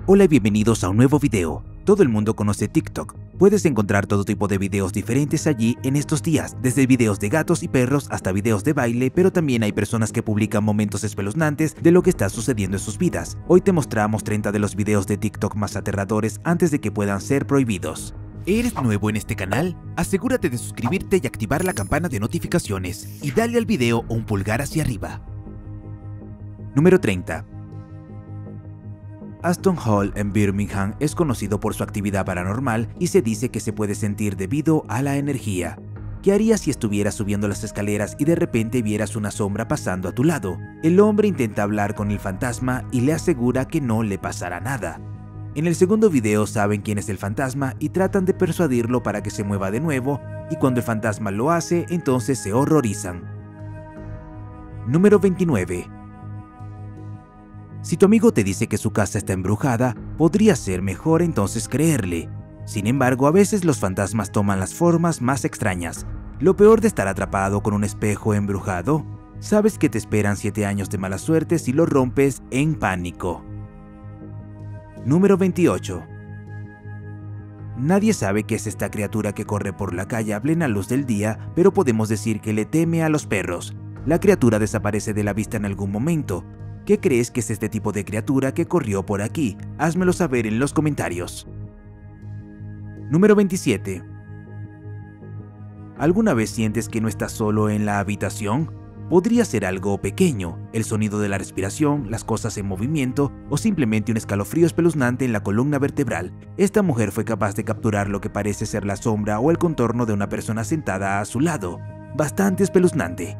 Hola y bienvenidos a un nuevo video. Todo el mundo conoce TikTok. Puedes encontrar todo tipo de videos diferentes allí en estos días, desde videos de gatos y perros hasta videos de baile, pero también hay personas que publican momentos espeluznantes de lo que está sucediendo en sus vidas. Hoy te mostramos 30 de los videos de TikTok más aterradores antes de que puedan ser prohibidos. ¿Eres nuevo en este canal? Asegúrate de suscribirte y activar la campana de notificaciones y dale al video un pulgar hacia arriba. Número 30. Aston Hall en Birmingham es conocido por su actividad paranormal y se dice que se puede sentir debido a la energía. ¿Qué harías si estuvieras subiendo las escaleras y de repente vieras una sombra pasando a tu lado? El hombre intenta hablar con el fantasma y le asegura que no le pasará nada. En el segundo video saben quién es el fantasma y tratan de persuadirlo para que se mueva de nuevo, y cuando el fantasma lo hace, entonces se horrorizan. Número 29. Si tu amigo te dice que su casa está embrujada, podría ser mejor entonces creerle. Sin embargo, a veces los fantasmas toman las formas más extrañas. Lo peor de estar atrapado con un espejo embrujado, sabes que te esperan 7 años de mala suerte si lo rompes en pánico. Número 28. Nadie sabe qué es esta criatura que corre por la calle a plena luz del día, pero podemos decir que le teme a los perros. La criatura desaparece de la vista en algún momento. ¿Qué crees que es este tipo de criatura que corrió por aquí? Házmelo saber en los comentarios. Número 27. ¿Alguna vez sientes que no estás solo en la habitación? Podría ser algo pequeño, el sonido de la respiración, las cosas en movimiento o simplemente un escalofrío espeluznante en la columna vertebral. Esta mujer fue capaz de capturar lo que parece ser la sombra o el contorno de una persona sentada a su lado. Bastante espeluznante.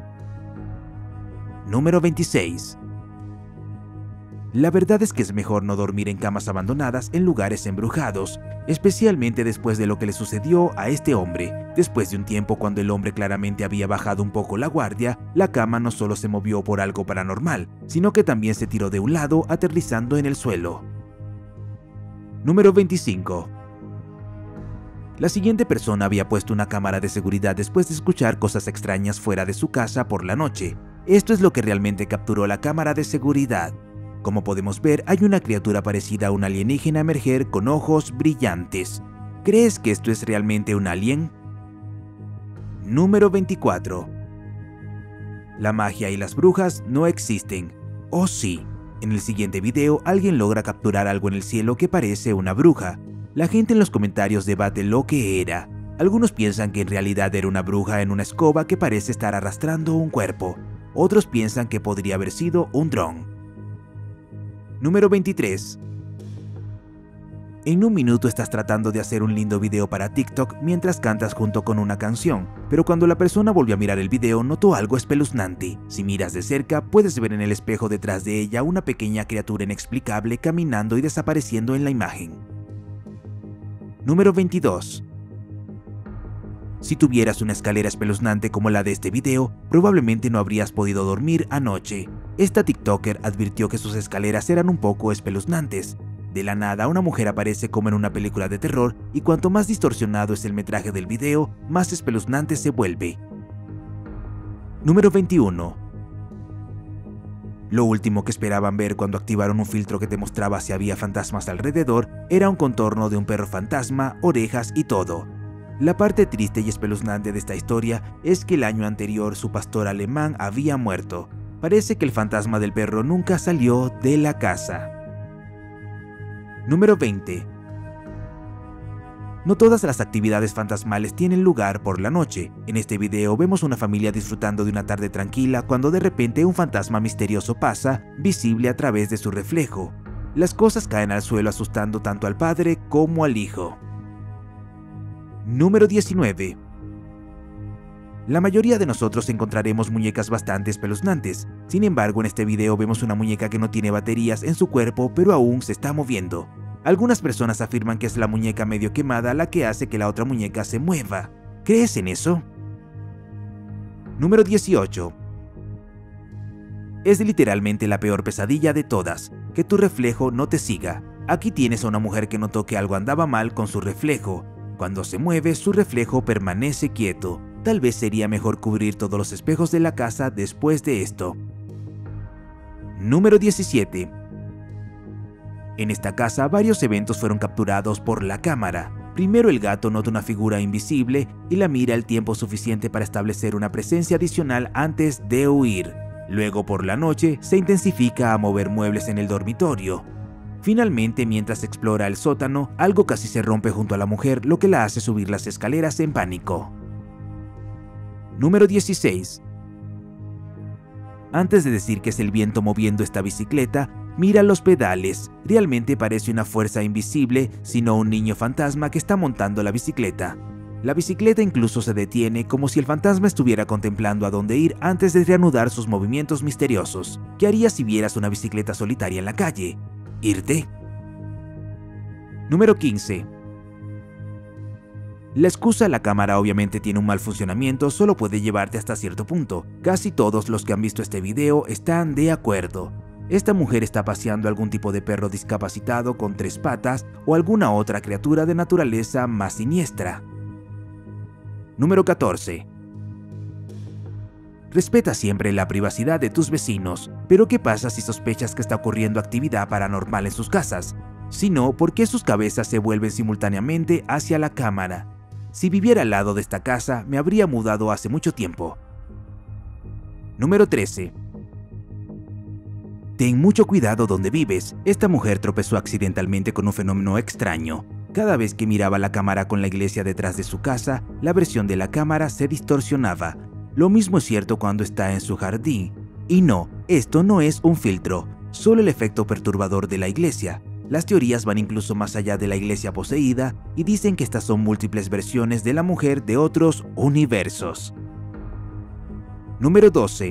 Número 26. La verdad es que es mejor no dormir en camas abandonadas en lugares embrujados, especialmente después de lo que le sucedió a este hombre. Después de un tiempo, cuando el hombre claramente había bajado un poco la guardia, la cama no solo se movió por algo paranormal, sino que también se tiró de un lado, aterrizando en el suelo. Número 25. La siguiente persona había puesto una cámara de seguridad después de escuchar cosas extrañas fuera de su casa por la noche. Esto es lo que realmente capturó la cámara de seguridad. Como podemos ver, hay una criatura parecida a un alienígena emerger con ojos brillantes. ¿Crees que esto es realmente un alien? Número 24. La magia y las brujas no existen. ¿O sí? En el siguiente video, alguien logra capturar algo en el cielo que parece una bruja. La gente en los comentarios debate lo que era. Algunos piensan que en realidad era una bruja en una escoba que parece estar arrastrando un cuerpo. Otros piensan que podría haber sido un dron. Número 23. En un minuto estás tratando de hacer un lindo video para TikTok mientras cantas junto con una canción, pero cuando la persona volvió a mirar el video notó algo espeluznante. Si miras de cerca, puedes ver en el espejo detrás de ella una pequeña criatura inexplicable caminando y desapareciendo en la imagen. Número 22. Si tuvieras una escalera espeluznante como la de este video, probablemente no habrías podido dormir anoche. Esta TikToker advirtió que sus escaleras eran un poco espeluznantes. De la nada, una mujer aparece como en una película de terror, y cuanto más distorsionado es el metraje del video, más espeluznante se vuelve. Número 21. Lo último que esperaban ver cuando activaron un filtro que te mostraba si había fantasmas alrededor era un contorno de un perro fantasma, orejas y todo. La parte triste y espeluznante de esta historia es que el año anterior su pastor alemán había muerto. Parece que el fantasma del perro nunca salió de la casa. Número 20. No todas las actividades fantasmales tienen lugar por la noche. En este video vemos una familia disfrutando de una tarde tranquila cuando de repente un fantasma misterioso pasa, visible a través de su reflejo. Las cosas caen al suelo asustando tanto al padre como al hijo. Número 19. La mayoría de nosotros encontraremos muñecas bastante espeluznantes. Sin embargo, en este video vemos una muñeca que no tiene baterías en su cuerpo, pero aún se está moviendo. Algunas personas afirman que es la muñeca medio quemada la que hace que la otra muñeca se mueva. ¿Crees en eso? Número 18. Es literalmente la peor pesadilla de todas, que tu reflejo no te siga. Aquí tienes a una mujer que notó que algo andaba mal con su reflejo. Cuando se mueve, su reflejo permanece quieto. Tal vez sería mejor cubrir todos los espejos de la casa después de esto. Número 17. En esta casa, varios eventos fueron capturados por la cámara. Primero, el gato nota una figura invisible y la mira el tiempo suficiente para establecer una presencia adicional antes de huir. Luego, por la noche, se intensifica a mover muebles en el dormitorio. Finalmente, mientras explora el sótano, algo casi se rompe junto a la mujer, lo que la hace subir las escaleras en pánico. Número 16. Antes de decir que es el viento moviendo esta bicicleta, mira los pedales. Realmente parece una fuerza invisible, sino un niño fantasma que está montando la bicicleta. La bicicleta incluso se detiene como si el fantasma estuviera contemplando a dónde ir antes de reanudar sus movimientos misteriosos. ¿Qué harías si vieras una bicicleta solitaria en la calle? ¿Irte? Número 15. La excusa "la cámara obviamente tiene un mal funcionamiento" solo puede llevarte hasta cierto punto. Casi todos los que han visto este video están de acuerdo. Esta mujer está paseando algún tipo de perro discapacitado con 3 patas o alguna otra criatura de naturaleza más siniestra. Número 14. Respeta siempre la privacidad de tus vecinos, pero ¿qué pasa si sospechas que está ocurriendo actividad paranormal en sus casas? Si no, ¿por qué sus cabezas se vuelven simultáneamente hacia la cámara? Si viviera al lado de esta casa, me habría mudado hace mucho tiempo. Número 13. Ten mucho cuidado donde vives. Esta mujer tropezó accidentalmente con un fenómeno extraño. Cada vez que miraba la cámara con la iglesia detrás de su casa, la versión de la cámara se distorsionaba. Lo mismo es cierto cuando está en su jardín. Y no, esto no es un filtro, solo el efecto perturbador de la iglesia. Las teorías van incluso más allá de la iglesia poseída y dicen que estas son múltiples versiones de la mujer de otros universos. Número 12.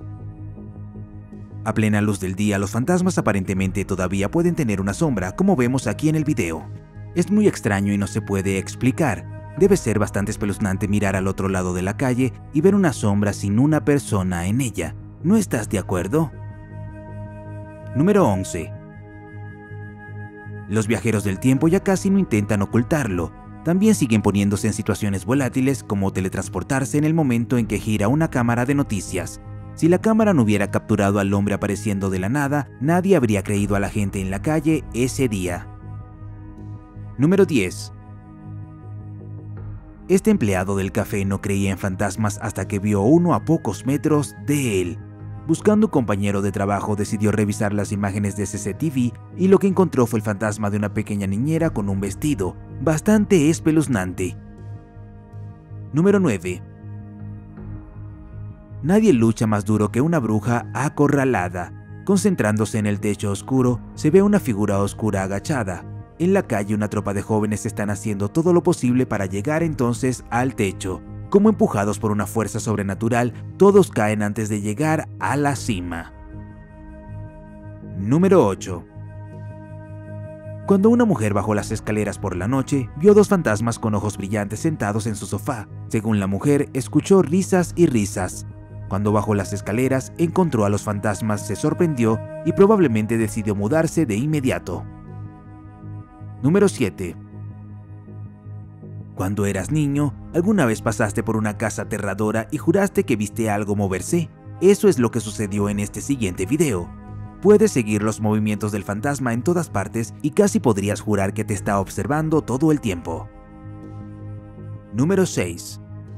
A plena luz del día, los fantasmas aparentemente todavía pueden tener una sombra, como vemos aquí en el video. Es muy extraño y no se puede explicar. Debe ser bastante espeluznante mirar al otro lado de la calle y ver una sombra sin una persona en ella. ¿No estás de acuerdo? Número 11. Los viajeros del tiempo ya casi no intentan ocultarlo. También siguen poniéndose en situaciones volátiles, como teletransportarse en el momento en que gira una cámara de noticias. Si la cámara no hubiera capturado al hombre apareciendo de la nada, nadie habría creído a la gente en la calle ese día. Número 10. Este empleado del café no creía en fantasmas hasta que vio uno a pocos metros de él. Buscando un compañero de trabajo, decidió revisar las imágenes de CCTV y lo que encontró fue el fantasma de una pequeña niñera con un vestido bastante espeluznante. Número 9. Nadie lucha más duro que una bruja acorralada. Concentrándose en el techo oscuro, se ve una figura oscura agachada. En la calle, una tropa de jóvenes están haciendo todo lo posible para llegar entonces al techo. Como empujados por una fuerza sobrenatural, todos caen antes de llegar a la cima. Número 8. Cuando una mujer bajó las escaleras por la noche, vio 2 fantasmas con ojos brillantes sentados en su sofá. Según la mujer, escuchó risas y risas. Cuando bajó las escaleras, encontró a los fantasmas, se sorprendió y probablemente decidió mudarse de inmediato. Número 7. Cuando eras niño, ¿alguna vez pasaste por una casa aterradora y juraste que viste algo moverse? Eso es lo que sucedió en este siguiente video. Puedes seguir los movimientos del fantasma en todas partes y casi podrías jurar que te está observando todo el tiempo. Número 6.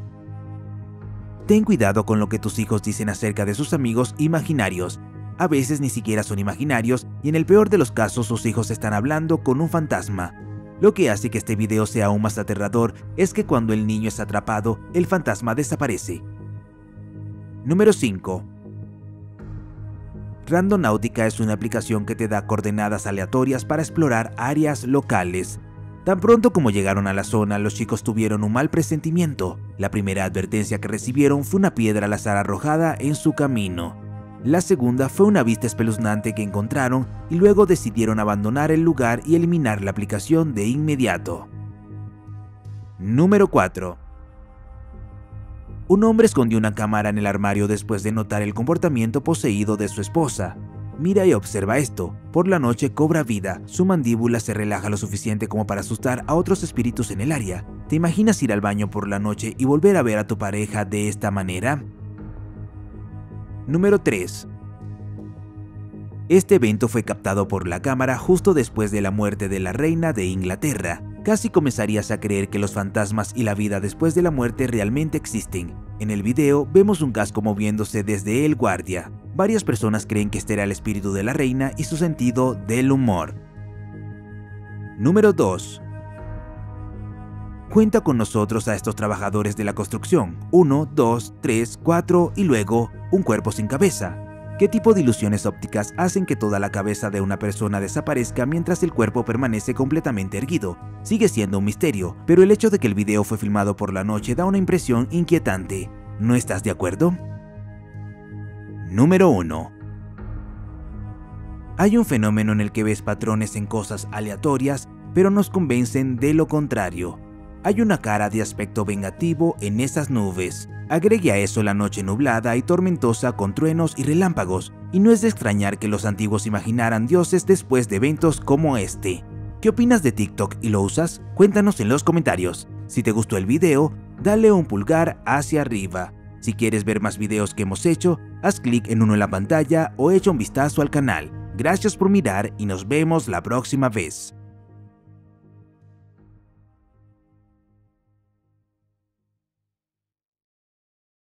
Ten cuidado con lo que tus hijos dicen acerca de sus amigos imaginarios. A veces ni siquiera son imaginarios y en el peor de los casos sus hijos están hablando con un fantasma. Lo que hace que este video sea aún más aterrador es que cuando el niño es atrapado, el fantasma desaparece. Número 5. Randonautica es una aplicación que te da coordenadas aleatorias para explorar áreas locales. Tan pronto como llegaron a la zona, los chicos tuvieron un mal presentimiento. La primera advertencia que recibieron fue una piedra al azar arrojada en su camino. La segunda fue una vista espeluznante que encontraron y luego decidieron abandonar el lugar y eliminar la aplicación de inmediato. Número 4. Un hombre escondió una cámara en el armario después de notar el comportamiento poseído de su esposa. Mira y observa esto. Por la noche cobra vida, su mandíbula se relaja lo suficiente como para asustar a otros espíritus en el área. ¿Te imaginas ir al baño por la noche y volver a ver a tu pareja de esta manera? Número 3. Este evento fue captado por la cámara justo después de la muerte de la reina de Inglaterra. Casi comenzarías a creer que los fantasmas y la vida después de la muerte realmente existen. En el video vemos un casco moviéndose desde el guardia. Varias personas creen que este era el espíritu de la reina y su sentido del humor. Número 2. Cuenta con nosotros a estos trabajadores de la construcción. 1, 2, 3, 4 y luego un cuerpo sin cabeza. ¿Qué tipo de ilusiones ópticas hacen que toda la cabeza de una persona desaparezca mientras el cuerpo permanece completamente erguido? Sigue siendo un misterio, pero el hecho de que el video fue filmado por la noche da una impresión inquietante. ¿No estás de acuerdo? Número 1. Hay un fenómeno en el que ves patrones en cosas aleatorias, pero nos convencen de lo contrario. Hay una cara de aspecto vengativo en esas nubes. Agregue a eso la noche nublada y tormentosa con truenos y relámpagos, y no es de extrañar que los antiguos imaginaran dioses después de eventos como este. ¿Qué opinas de TikTok y lo usas? Cuéntanos en los comentarios. Si te gustó el video, dale un pulgar hacia arriba. Si quieres ver más videos que hemos hecho, haz clic en uno en la pantalla o echa un vistazo al canal. Gracias por mirar y nos vemos la próxima vez.